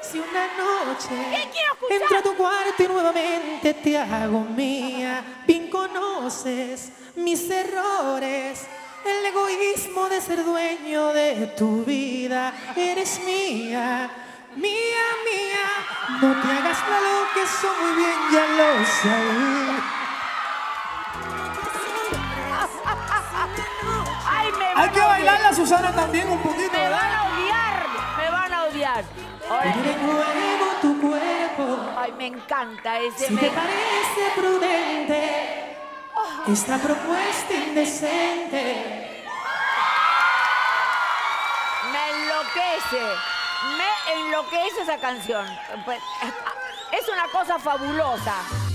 Si una noche ¿Qué quiero escuchar? entro a tu cuarto y nuevamente te hago mía, bien conoces mis errores, el egoísmo de ser dueño de tu vida. Eres mía, mía, mía. No te hagas la loca, eso muy bien ya lo sé. Ay, me van Hay que a bailarla, Susana, también un poquito, Me van ¿verdad? a odiar, me van a odiar. Oye, Poner en juego tu cuerpo. ay, me encanta ese. Si te parece prudente esta propuesta indecente. Me enloquece esa canción. Pues, es una cosa fabulosa.